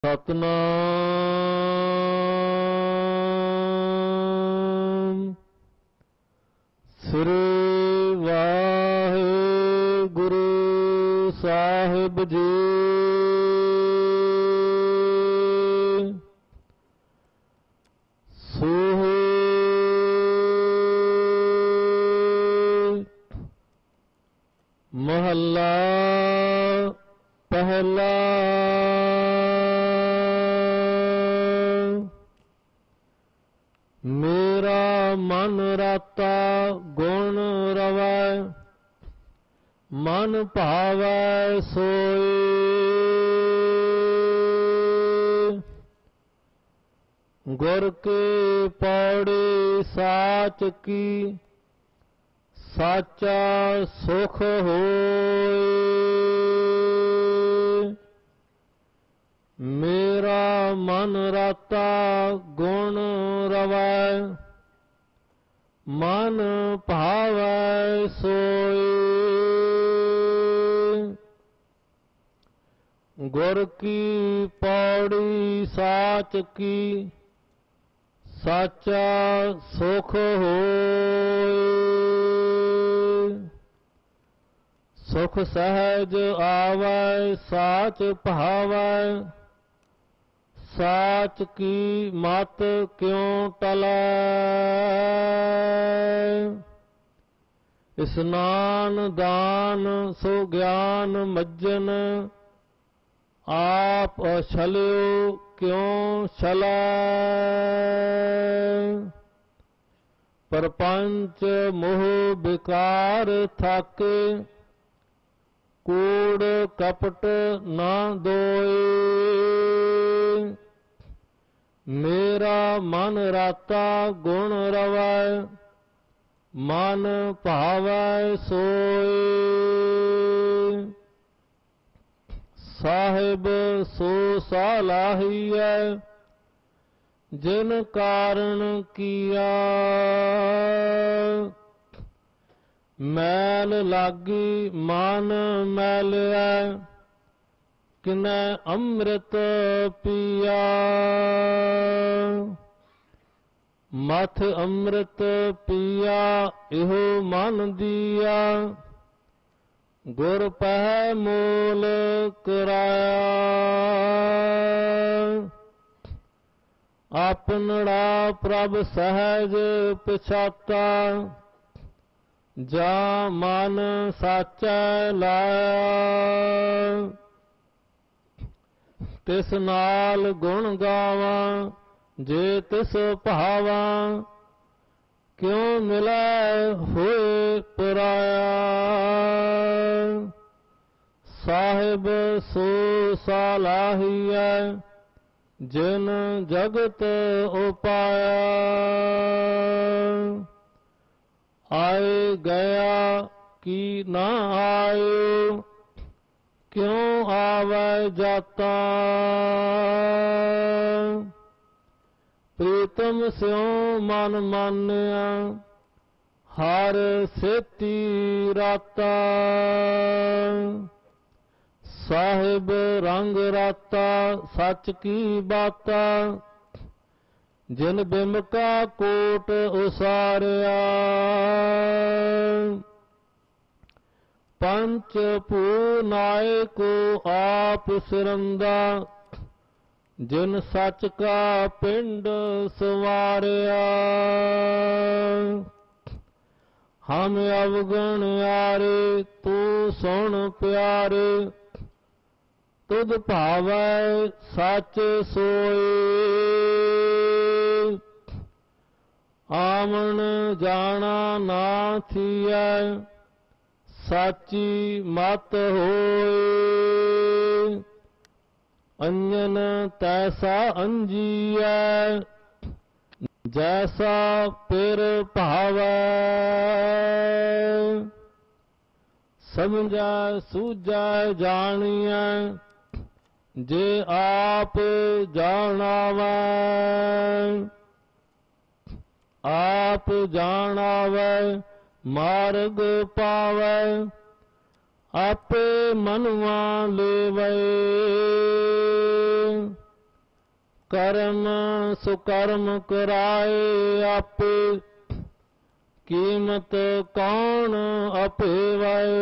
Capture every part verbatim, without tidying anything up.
ਸਤਨਾਮ ਸ੍ਰੀ ਵਾਹਿਗੁਰੂ ਸਾਹਿਬ ਜੀ। ਸੋਹੇ ਮਹੱਲਾ ਪਹਿਲਾ। ਮੇਰਾ ਮਨ ਰਾਤਾ ਗੁਣ ਰਵੈ, ਮਨ ਭਾਵੈ ਸੋਈ। ਗੁਰ ਕੇ ਪੌੜੀ ਸਾਚ ਕੀ, ਸਾਚਾ ਸੁਖ ਹੋਏ। ਮੇਰਾ ਮਨ ਰਾਤਾ ਗੁਣ ਰਵੈ, ਮਨ ਭਾਵੈ ਸੋਈ। ਗੁਰ ਕੀ ਪੌੜੀ ਸਾਚ ਕੀ, ਸਾਚਾ ਸੁਖ ਹੋਏ। ਸੁਖ ਸਹਿਜ ਆਵੈ, ਸਾਚ ਭਾਵੈ, ਸਾਚ ਕੀ ਮਤ ਕਿਉ ਟਲੈ। ਇਸਨਾਨ ਦਾਨ ਸੋ ਗਿਆਨ ਮੱਜਨ, ਆਪ ਅਛਲਿਓ ਕਿਉ ਛਲੈ। ਪਰਪੰਚ ਮੋਹ ਬਿਕਾਰ ਥਾਕੇ, ਕੂੜ ਕਪਟ ਨਾ ਦੋਏ। ਮੇਰਾ ਮਨ ਰਾਤਾ ਗੁਣ ਰਵੈ, ਮਨ ਭਾਵੈ ਸੋਈ। ਸਾਹਿਬ ਸੋ ਸਲਾਹੀਐ, ਜਿਨ ਕਾਰਨ ਕੀਆ। ਮੈਲ ਲਾਗੀ ਮਨ ਮੈਲਿਆ, ਕਿਨੈ ਅੰਮ੍ਰਿਤ ਪੀਆ। ਮਥ ਅੰਮ੍ਰਿਤ ਪੀਆ, ਇਹੋ ਮਨ ਦੀਆ। ਗੁਰ ਪਹਿ ਮੂਲ ਕਰਾਇਆ। ਆਪਨੜਾ ਪ੍ਰਭ ਸਹਿਜ ਪਛਾਤਾ, ਜਾ ਮਨ ਸਾਚੈ ਲਾਇਆ। ਤਿਸ ਨਾਲ ਗੁਣ ਗਾਵਾਂ, ਜੇ ਤਿਸ ਭਾਵਾਂ। ਕਿਉ ਮਿਲੈ ਹੋਏ ਪਰਾਇਆ। ਸਾਹਿਬ ਸੋ ਸਲਾਹੀਐ, ਜਿਨ ਜਗਤ ਉਪਾਇਆ। ਆਏ ਗਿਆ ਕੀ ਨਾ ਆਇਓ, ਕਿਉ ਆਵੈ ਜਾਤਾ। ਪ੍ਰੀਤਮ ਸਿਉ ਮਨ ਮਾਨਿਆ, ਹਰ ਸੇਤੀ ਰਾਤਾ। ਸਾਹਿਬ ਰੰਗ ਰਾਤਾ, ਸੱਚ ਕੀ ਬਾਤਾ। ਜਿਨ ਬਿਮਕਾ ਕੋਟ ਉਸਾਰਿਆ। ਪੰਚ ਭੂ ਨਾਇਕ ਆਪ ਸਿਰੰਦਾ, ਜਿਨ ਸੱਚ ਕਾ ਪਿੰਡ ਸਵਾਰਿਆ। ਹਮ ਅਵਗਣ ਆਰੇ, ਤੂੰ ਸੁਣ ਪਿਆਰੇ। ਤੁਧ ਭਾਵੈ ਸੱਚ ਸੋਈ। ਆਵਣ ਜਾਣਾ ਨਾ ਥੀਐ, ਸਾਚੀ ਮਤ ਹੋਈ। ਅੰਜਨ ਤੈਸਾ ਅੰਜੀਐ, ਜੈਸਾ ਪਿਰ ਭਾਵੈ। ਸਮਝੈ ਸੂਝੈ ਜਾਣੀਐ, ਜੇ ਆਪ ਜਾਣਾਵੈ। ਆਪ ਜਾਣਾਵੈ ਮਾਰਗ ਪਾਵੈ, ਆਪੇ ਮਨਵਾ ਲੇਵੈ। ਕਰਮ ਸੁਕਰਮ ਕਰਾਏ ਆਪੇ, ਕੀਮਤ ਕੌਣ ਅਪੇਵਾਏ।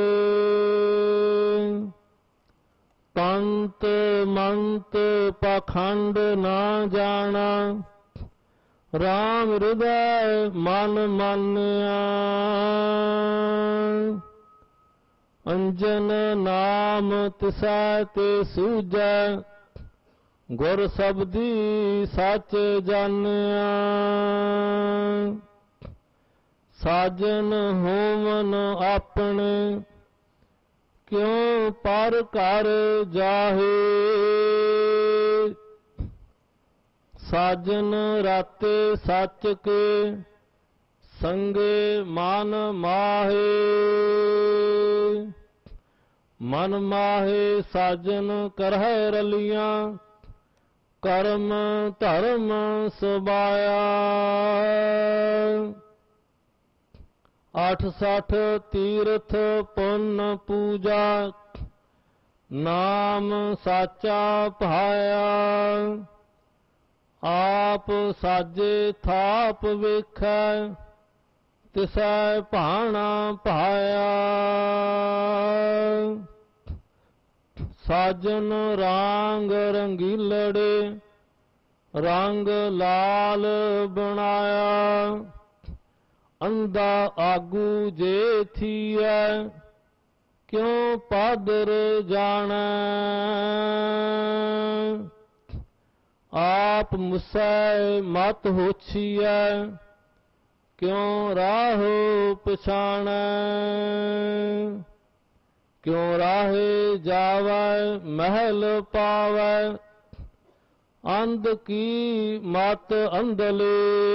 ਤੰਤ ਮੰਤ ਪਾਖੰਡ ਨਾ ਜਾਣਾ, ਰਾਮ ਹਿਰਦੈ ਮਨ ਮਾਨਿਆ। ਅੰਜਨ ਨਾਮ ਤਿਸੈ ਤੇ ਸੂਝੈ, ਗੁਰ ਸਬਦੀ ਸੱਚ ਜਾਣਿਆ। ਸਾਜਨ ਹੋਵਨ ਆਪਣੇ, ਕਿਉ ਪਰ ਘਰ ਜਾਹੇ। ਸਾਜਨ ਰਾਤੇ ਸੱਚ ਕੇ, ਸੰਗੇ ਮਨ ਮਾਹੇ। ਮਨ ਮਾਹੇ ਸਾਜਨ ਕਰਹਿ ਰਲੀਆਂ, ਕਰਮ ਧਰਮ ਸੁਭਾਇਆ। ਅਠ ਸਠ ਤੀਰਥ ਪੁੰਨ ਪੂਜਾ, ਨਾਮ ਸਾਚਾ ਭਾਇਆ। ਆਪ ਸਾਜੇ ਥਾਪ ਵੇਖੈ, ਤਿਸੈ ਭਾਣਾ ਭਾਇਆ। ਸਾਜਨ ਰਾਂਗ ਰੰਗੀਲੜੇ, ਰੰਗ ਲਾਲ ਬਣਾਇਆ। ਅੰਧਾ ਆਗੂ ਜੇ ਥੀਐ, ਕਿਉ ਪਾਦਰ ਜਾਣੈ। ਆਪ ਮੁਸੈ ਮਤ ਹੋਛੀਐ, ਕਿਉ ਰਾਹੋ ਪਛਾਣੈ। ਕਿਉ ਰਾਹੇ ਜਾਵੈ ਮਹਿਲ ਪਾਵੈ, ਅੰਧ ਕੀ ਮਤ ਅੰਧਲੇ।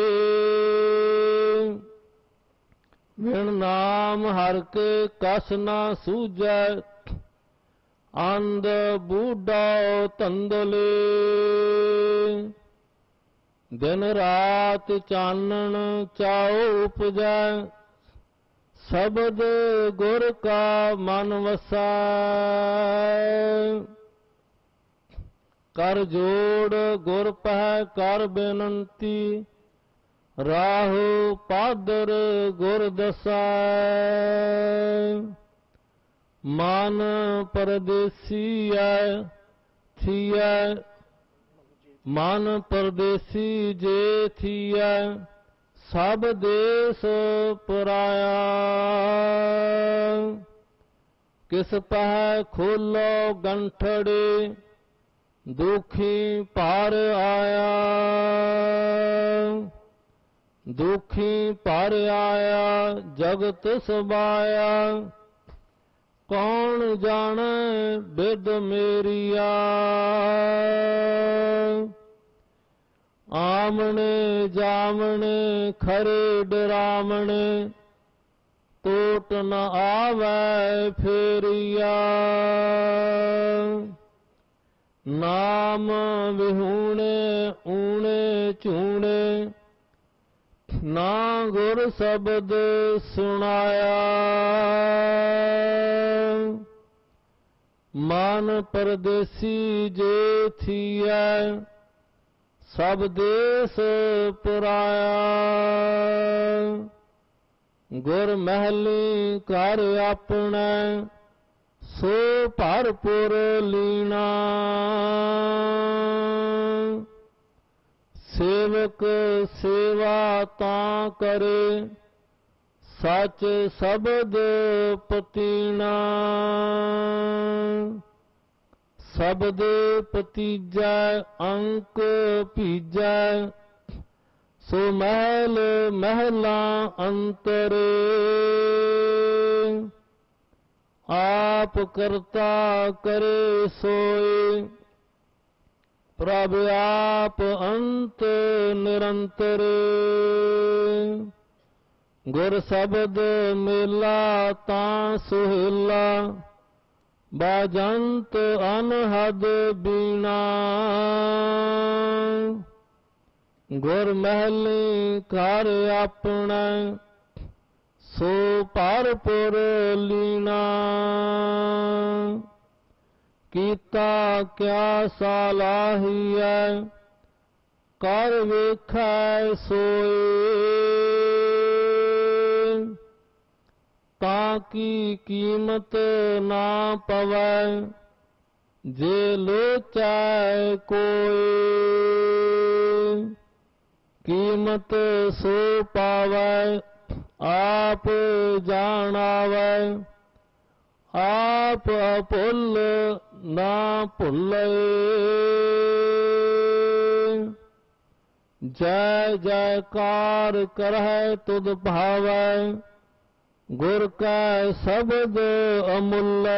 ਵਿਣ ਨਾਮ ਹਰਿ ਕੇ ਕਛ ਨਾ ਸੂਝੈ, ਅੰਧ ਬੂਢਾ ਧੰਦਲੇ। ਦਿਨ ਰਾਤ ਚਾਨਣ ਚਾਉ ਉਪਜੈ, ਸ਼ਬਦ ਗੁਰ ਕਾ ਮਨ ਵਸੈ। ਕਰ ਜੋੜ ਗੁਰ ਪਹਿ ਕਰ ਬੇਨੰਤੀ, ਰਾਹੋ ਪਾਦਰ ਗੁਰ ਦਸੈ। ਮਨ ਪਰਦੇਸੀਐ ਥੀਐ, ਮਨ ਪਰਦੇਸੀ ਜੇ ਥੀਐ, ਸਭ ਦੇਸ ਪਰਾਇਆ। ਕਿਸ ਪਹਿ ਖੋਲੋ ਗੰਠੜੇ, ਦੁਖੀ ਭਾਰ ਆਇਆ। ਦੁਖੀ ਭਾਰ ਆਇਆ ਜਗਤ ਸਬਾਇਆ, ਕੌਣ ਜਾਣੈ ਬਿਦ ਮੇਰੀਆ। ਆਮਣੇ ਜਾਮਣੇ ਖਰੇ ਡਰਾਮਣੇ, ਟੋਟ ਨ ਆਵੈ ਫੇਰੀਆ। ਨਾਮ ਵਿਹੂਣੇ ਊਣੇ ਝੂਣੇ, ਨਾ ਗੁਰ ਸ਼ਬਦ ਸੁਣਾਇਆ। ਮਨ ਪਰਦੇਸੀ ਜੇ ਥੀਐ, ਸਭ ਦੇਸ ਪਰਾਇਆ। ਗੁਰ ਮਹਿਲੀ ਘਰ ਆਪਣੈ, ਸੋ ਭਰਪੁਰ ਲੀਣਾ। ਸੇਵਕ ਸੇਵਾ ਤਾਂ ਕਰੇ, ਸਚ ਸ਼ਬਦ ਪਤੀਣਾ। ਸ਼ਬਦ ਪਤੀਜੈ ਅੰਕ ਭੀਜੈ, ਸੋ ਮਹਿਲ ਮਹਿਲਾ ਅੰਤਰੇ। ਆਪ ਕਰਤਾ ਕਰੇ ਸੋਏ, ਪ੍ਰਭ ਆਪ ਅੰਤ ਨਿਰੰਤਰ। ਗੁਰ ਸ਼ਬਦ ਮੇਲਾ ਤਾਂ ਸੁਹੇਲਾ, ਬਾਜੰਤ ਅਨਹਦ ਬੀਣਾ। ਗੁਰ ਮਹਿਲੀ ਘਰ ਆਪਣੈ, ਸੋ ਭਰਪੁਰ ਲੀਣਾ। ਕੀਤਾ ਕਿਆ ਸਾਲਾਹੀਐ, ਕਰ ਵੇਖੈ ਸੋਏ ਤਾਂ ਕੀ ਕੀਮਤ ਨਾ ਪਵੈ ਜੇ ਲੋਚੈ ਕੋਇ ਕੀਮਤ ਸੋ ਪਾਵੈ ਆਪ ਜਾਣਾਵੈ ਆਪ ਅਭੁੱਲ ਨਾ ਭੁੱਲੇ ਜੈ ਜੈਕਾਰ ਕਰਹਿ ਤੁਧ ਭਾਵੈ ਗੁਰ ਕੈ ਸ਼ਬਦ ਅਮੁੱਲੇ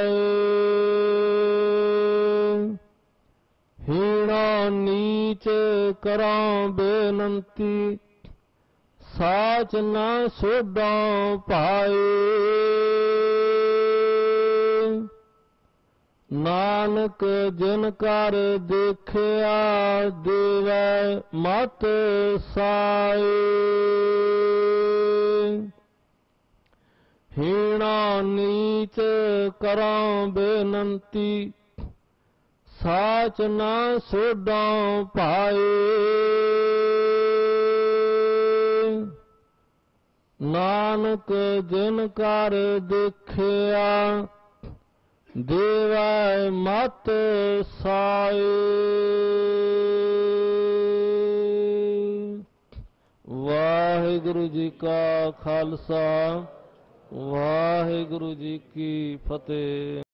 ਹੀਣਾ ਨੀਚ ਕਰਾਂ ਬੇਨੰਤੀ ਸਾਚ ਨਾ ਸੋਢਾਂ ਪਾਏ ਨਾਨਕ ਜਿਨ ਕਰ ਦੇਖਿਆ ਦੇਵੈ ਮਤ ਸਾਏ ਹੀਣਾ ਨੀਚ ਕਰਾਂ ਬੇਨੰਤੀ ਸਾਚ ਨਾ ਸੋਢਾਂ ਪਾਏ ਨਾਨਕ ਜਿਨ ਕਰ ਦੇਖਿਆ ਦੇਵੈ ਮਤ ਸਾਏ। ਵਾਹਿਗੁਰੂ ਜੀ ਕਾ ਖਾਲਸਾ ਵਾਹਿਗੁਰੂ ਜੀ ਕੀ ਫਤਿਹ।